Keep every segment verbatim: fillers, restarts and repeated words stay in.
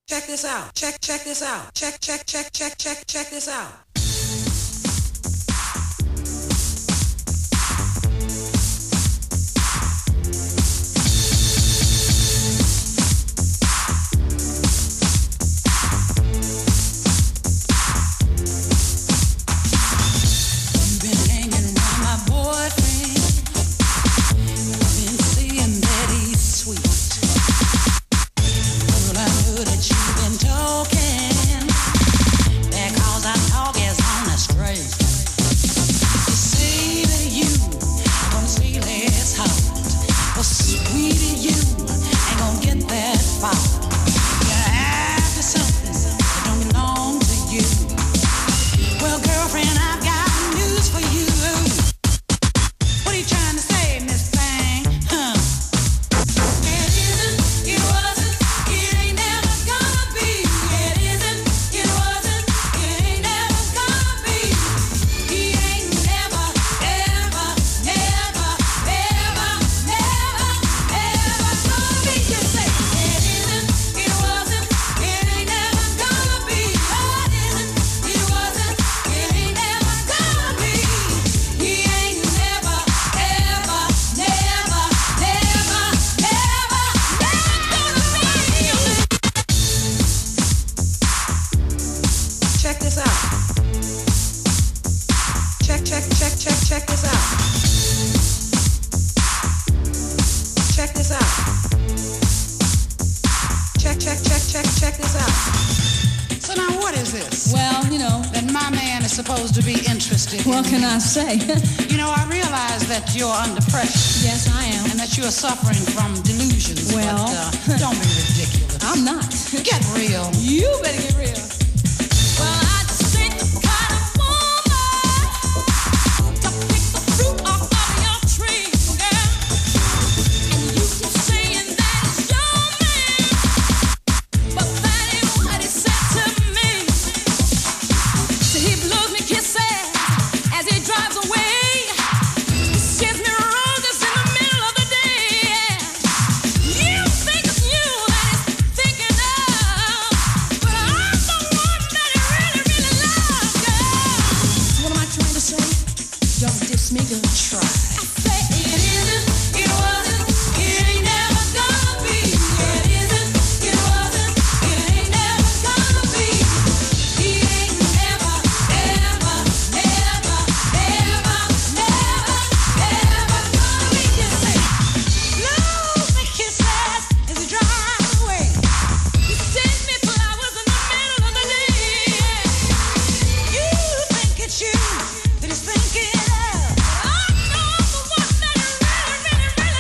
Check this out. Check, check this out. Check, check, check, check, check, check this out. What can I say? You know, I realize that you're under pressure. Yes, I am. And that you're suffering from delusions. Well, but, uh, don't be ridiculous. I'm not. Get real. You better get real. Well, I just ain't the kind of woman to pick the fruit off of your tree, girl. And you keep saying that it's your man, but that ain't what he said to me. See, he blows me kisses as he drives away. He sends me roses in the middle of the day. You think it's you that he's thinking of, but I'm the one that he really, really loves, girl. So what am I trying to say? Don't diss me, girl. Try. I say it isn't, it wasn't, it ain't never gonna be. It isn't, it wasn't, it ain't never gonna be. He ain't never, ever, never, ever, never, ever gonna be. You say, blows me kisses as he drives away. He sends me flowers in the middle of the day. You think it's you that he's thinking of. I know I'm the one that he really, really, really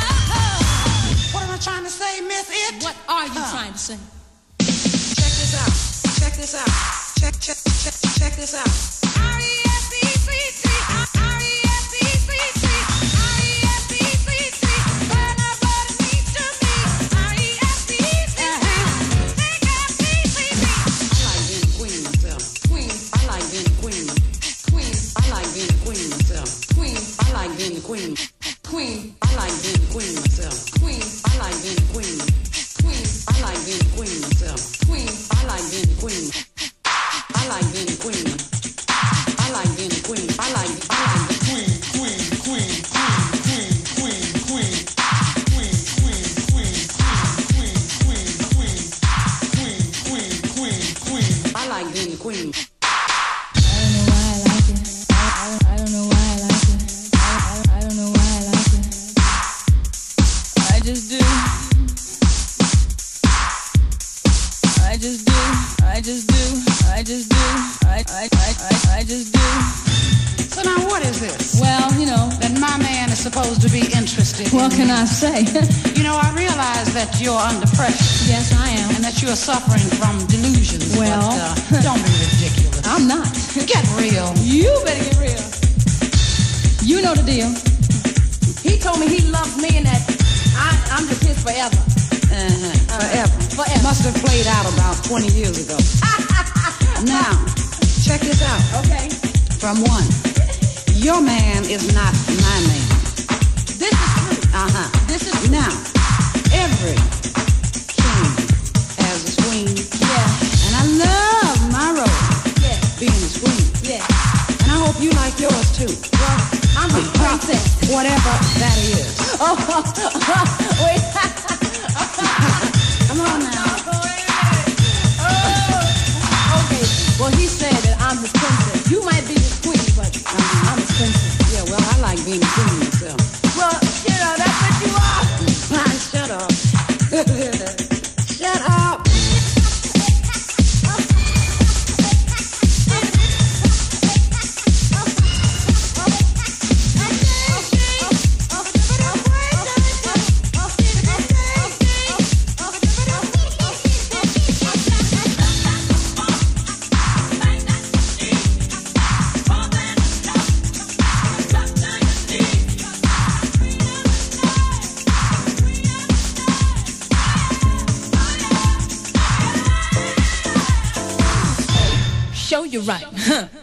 loves. What am I trying to say, Miss It? What are you Huh. trying to say? Check this out. Check this out. Check, check, check, check this out. R E S E C T, R E S E C T, R E S E C T, when a bird speaks to me, R E S E C T, think I see, see, see. I like being a queen myself. Queen. I like being a queen. Queen. I like being a queen myself. Queen. I like being a queen. Queen. I like being a queen myself. Queen. I like being a queen. Queen. I like being a queen myself. Queen. I like being a queen. I like being a queen. I like being a queen. I like I like the queen, queen, queen, queen, queen, queen, queen, queen, queen, queen, queen, queen, queen, queen, queen, queen. I like being the queen. I don't know why I like it. I, I, I don't know why I like it. I, I, I don't know why I like it. I just do. I just do. I just do. I just do. I, I, I, I, I just do. So now what is this? Well, you know. That my man is supposed to be interested What in can me. I say? You know, I realize that you're under pressure. Yes, I am. And that you're suffering from delusions. Well, but, uh, don't be ridiculous. I'm not. Get real. You better get real. You know the deal. He told me he loves me and that I, I'm just his forever. Uh-huh. Forever. Forever. Must have played out about twenty years ago. Now, check this out. Okay. From one, your man is not my man. This is true. Uh-huh. This is true. Now, every king has his queen. too. Well, I'm the princess, whatever that is. Oh, wait. Come on now. Oh, okay. Well, he said that I'm his princess. You might be his queen, but I'm, I'm his princess. Yeah, well, I like being a queen myself. Well, you know, that's what you are. Man, shut up. Shut up. Show you right.